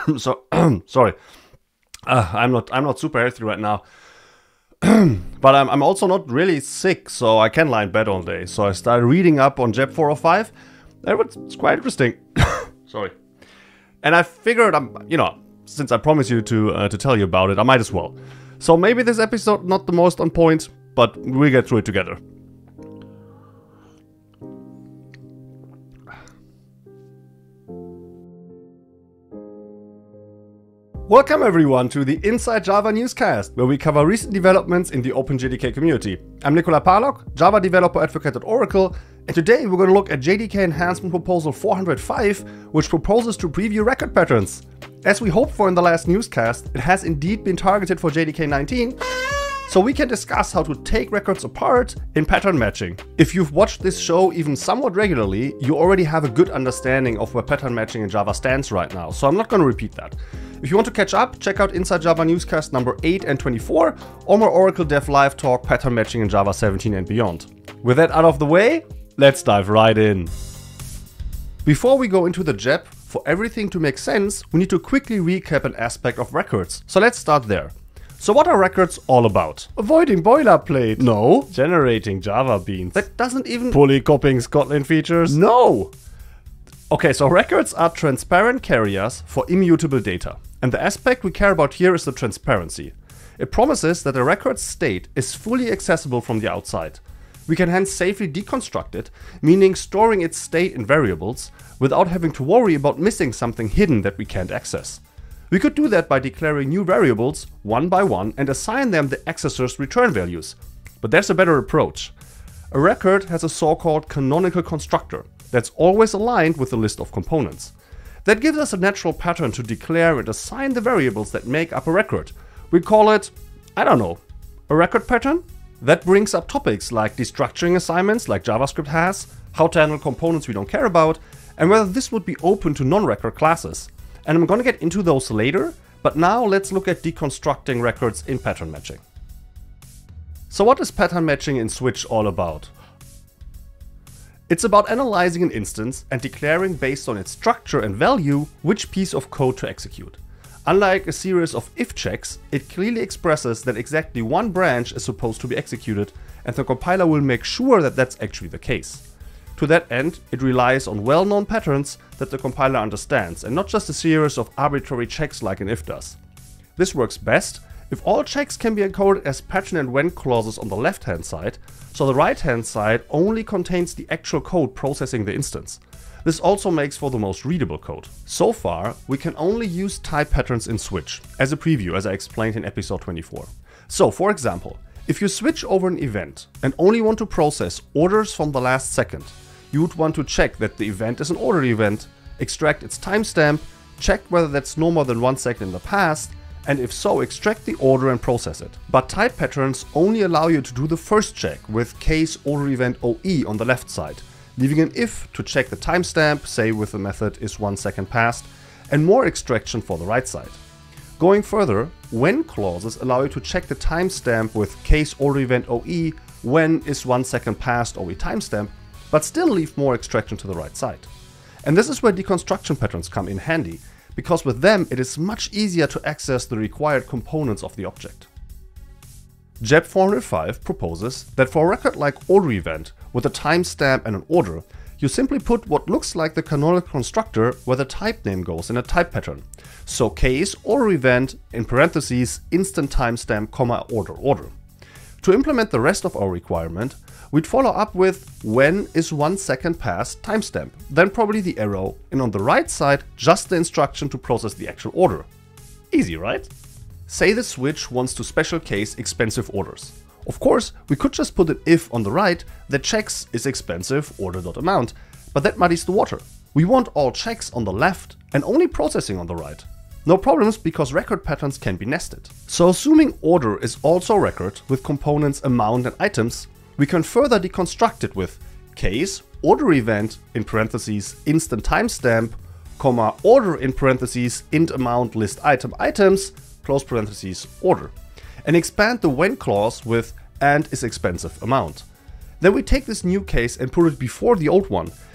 So sorry, I'm not super healthy right now, but I'm also not really sick, so I can lie in bed all day. So I started reading up on JEP 405. That was quite interesting. Sorry, and I figured since I promised you to tell you about it, I might as well. So maybe this episode not the most on point, but we'll get through it together. Welcome everyone to the Inside Java Newscast, where we cover recent developments in the OpenJDK community. I'm Nikolai Parlok, Java Developer Advocate at Oracle, and today we're going to look at JDK Enhancement Proposal 405, which proposes to preview record patterns. As we hoped for in the last newscast, it has indeed been targeted for JDK 19, so we can discuss how to take records apart in pattern matching. If you've watched this show even somewhat regularly, you already have a good understanding of where pattern matching in Java stands right now, so I'm not going to repeat that. If you want to catch up, check out Inside Java Newscast number 8 and 24, or more Oracle Dev Live talk pattern matching in Java 17 and beyond. With that out of the way, let's dive right in. Before we go into the JEP, for everything to make sense, we need to quickly recap an aspect of records. So let's start there. So what are records all about? Avoiding boilerplate. No. Generating Java beans. That doesn't even... Fully copying Scotland features. No. Okay, so records are transparent carriers for immutable data. And the aspect we care about here is the transparency. It promises that the record's state is fully accessible from the outside. We can hence safely deconstruct it, meaning storing its state in variables, without having to worry about missing something hidden that we can't access. We could do that by declaring new variables one by one and assign them the accessor's return values. But there's a better approach. A record has a so-called canonical constructor that's always aligned with the list of components. That gives us a natural pattern to declare and assign the variables that make up a record. We call it, a record pattern? That brings up topics like destructuring assignments like JavaScript has, how to handle components we don't care about, and whether this would be open to non-record classes. And I'm gonna get into those later, but now let's look at deconstructing records in pattern matching. So what is pattern matching in Switch all about? It's about analyzing an instance and declaring based on its structure and value which piece of code to execute. Unlike a series of if checks, it clearly expresses that exactly one branch is supposed to be executed, and the compiler will make sure that that's actually the case. To that end, it relies on well-known patterns that the compiler understands, and not just a series of arbitrary checks like an if does. This works best if all checks can be encoded as pattern and when clauses on the left-hand side, so the right-hand side only contains the actual code processing the instance. This also makes for the most readable code. So far, we can only use type patterns in Switch, as a preview as I explained in episode 24. So, for example, if you switch over an event and only want to process orders from the last second, you would want to check that the event is an order event, extract its timestamp, check whether that's no more than 1 second in the past, and if so, extract the order and process it. But type patterns only allow you to do the first check with case order event OE on the left side, leaving an if to check the timestamp, say with the method is 1 second past, and more extraction for the right side. Going further, when clauses allow you to check the timestamp with case order event OE when is 1 second past OE timestamp, but still leave more extraction to the right side. And this is where deconstruction patterns come in handy, because with them it is much easier to access the required components of the object. JEP 405 proposes that for a record like order event with a timestamp and an order, you simply put what looks like the canonical constructor where the type name goes in a type pattern. So case order event in parentheses instant timestamp, order. To implement the rest of our requirement, we'd follow up with when is 1 second past timestamp, then probably the arrow, and on the right side just the instruction to process the actual order. Easy, right? Say the switch wants to special case expensive orders. Of course, we could just put an if on the right that checks is expensive order.amount, but that muddies the water. We want all checks on the left and only processing on the right. No problems because record patterns can be nested. So assuming order is also record with components amount and items, we can further deconstruct it with case order event in parentheses instant timestamp, order in parentheses int amount list item items, close parentheses order, and expand the when clause with and is expensive amount. Then we take this new case and put it before the old one,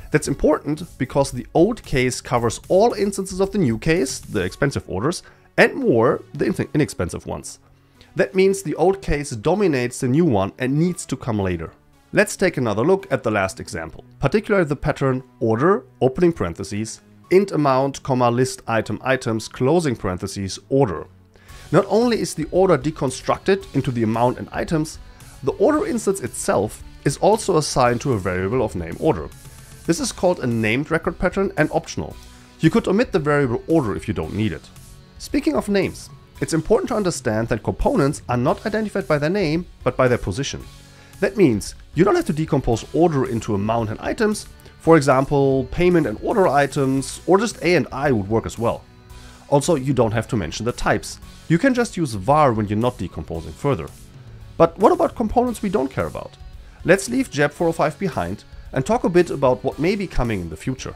That's important because the old case covers all instances of the new case, the expensive orders, and more, the inexpensive ones. That means the old case dominates the new one and needs to come later. Let's take another look at the last example, particularly the pattern order, opening parentheses, int amount, list item items, closing parentheses, order. Not only is the order deconstructed into the amount and items, the order instance itself is also assigned to a variable of name order. This is called a named record pattern and optional. You could omit the variable order if you don't need it. Speaking of names, it's important to understand that components are not identified by their name, but by their position. That means you don't have to decompose order into amount and items. For example, payment and order items, or just A and I would work as well. Also, you don't have to mention the types. You can just use var when you're not decomposing further. But what about components we don't care about? Let's leave JEP 405 behind and talk a bit about what may be coming in the future.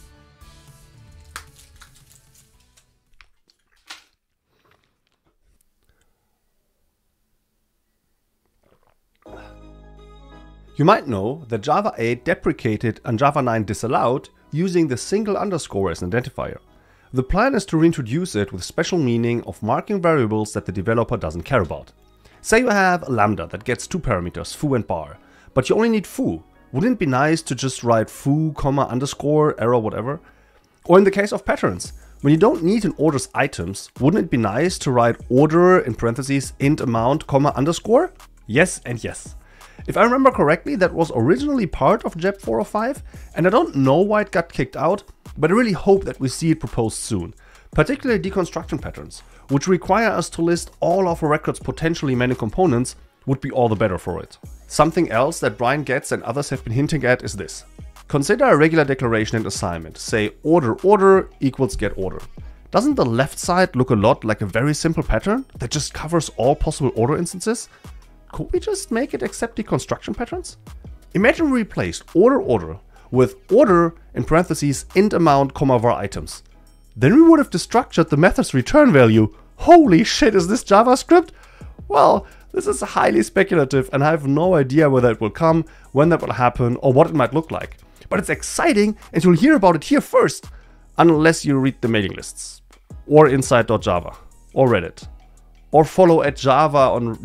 You might know that Java 8 deprecated and Java 9 disallowed using the single underscore as an identifier. The plan is to reintroduce it with special meaning of marking variables that the developer doesn't care about. Say you have a lambda that gets two parameters, foo and bar, but you only need foo. Wouldn't it be nice to just write foo, underscore, error, whatever? Or in the case of patterns, when you don't need an order's items, wouldn't it be nice to write order in parentheses int amount, underscore? Yes and yes. If I remember correctly, that was originally part of JEP 405, and I don't know why it got kicked out, but I really hope that we see it proposed soon. Particularly deconstruction patterns, which require us to list all of a record's potentially many components, would be all the better for it. Something else that Brian Getz and others have been hinting at is this. Consider a regular declaration and assignment, say order equals get order. Doesn't the left side look a lot like a very simple pattern that just covers all possible order instances? Could we just make it accept deconstruction patterns? Imagine we replaced order with order in parentheses int amount, var items. Then we would have destructured the method's return value. Holy shit, is this JavaScript? Well, this is highly speculative and I have no idea whether it will come, when that will happen, or what it might look like. But it's exciting and you'll hear about it here first, unless you read the mailing lists, or inside.java, or Reddit. Or follow at Java on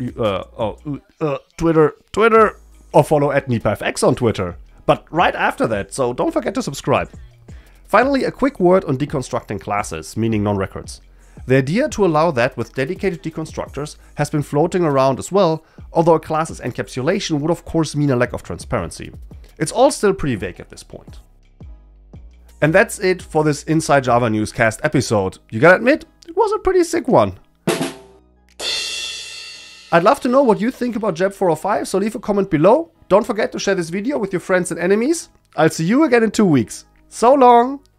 Twitter, or follow at NipaFX on Twitter. But right after that, so don't forget to subscribe. Finally, a quick word on deconstructing classes, meaning non-records. The idea to allow that with dedicated deconstructors has been floating around as well, although a class's encapsulation would of course mean a lack of transparency. It's all still pretty vague at this point. And that's it for this Inside Java Newscast episode. You gotta admit, it was a pretty sick one. I'd love to know what you think about JEP 405, so leave a comment below. Don't forget to share this video with your friends and enemies. I'll see you again in 2 weeks. So long!